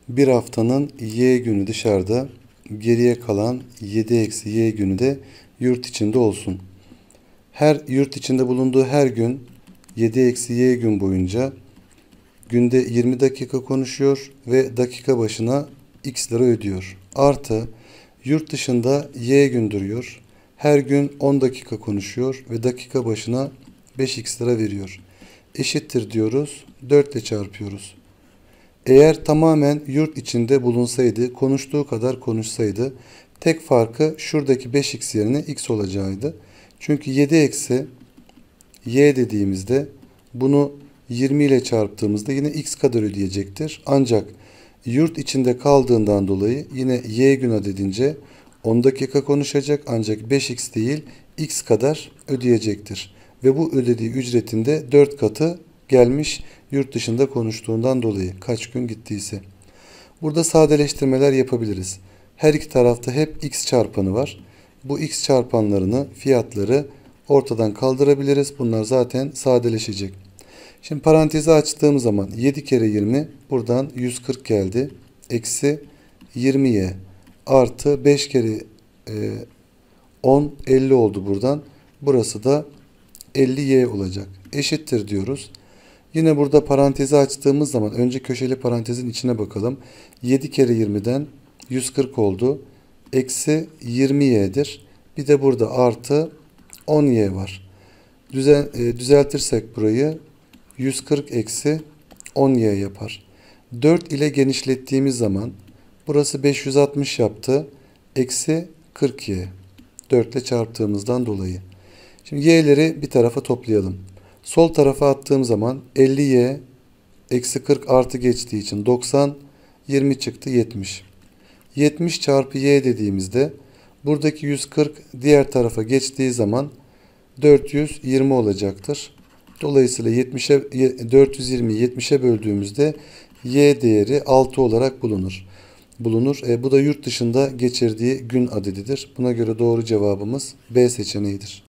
Bir haftanın y günü dışarıda, geriye kalan 7-y günü de yurt içinde olsun. Her yurt içinde bulunduğu her gün 7-y gün boyunca günde 20 dakika konuşuyor ve dakika başına x lira ödüyor. Artı yurt dışında y gün duruyor. Her gün 10 dakika konuşuyor ve dakika başına 5x lira veriyor. Eşittir diyoruz. 4 ile çarpıyoruz. Eğer tamamen yurt içinde bulunsaydı, konuştuğu kadar konuşsaydı, tek farkı şuradaki 5x yerine x olacağıydı. Çünkü 7 eksi y dediğimizde bunu 20 ile çarptığımızda yine x kadar ödeyecektir. Ancak yurt içinde kaldığından dolayı yine y gün adedince 10 dakika konuşacak ancak 5x değil x kadar ödeyecektir. Ve bu ödediği ücretin de 4 katı gelmiş yurt dışında konuştuğundan dolayı kaç gün gittiyse. Burada sadeleştirmeler yapabiliriz. Her iki tarafta hep x çarpanı var. Bu x çarpanlarını, fiyatları ortadan kaldırabiliriz. Bunlar zaten sadeleşecek. Şimdi parantezi açtığım zaman 7 kere 20 buradan 140 geldi. Eksi 20y artı 5 kere 10 50 oldu buradan. Burası da 50y olacak. Eşittir diyoruz. Yine burada parantezi açtığımız zaman önce köşeli parantezin içine bakalım. 7 kere 20'den 140 oldu. Eksi 20y'dir. Bir de burada artı 10y var. Düzeltirsek burayı 140 eksi 10y yapar. 4 ile genişlettiğimiz zaman burası 560 yaptı. Eksi 40y. 4 ile çarptığımızdan dolayı. Şimdi y'leri bir tarafa toplayalım. Sol tarafa attığım zaman 50y eksi 40 artı geçtiği için 90, 20 çıktı 70. 70 çarpı y dediğimizde buradaki 140 diğer tarafa geçtiği zaman 420 olacaktır. Dolayısıyla 420'yi 70'e böldüğümüzde y değeri 6 olarak bulunur. Bu da yurt dışında geçirdiği gün adedidir. Buna göre doğru cevabımız B seçeneğidir.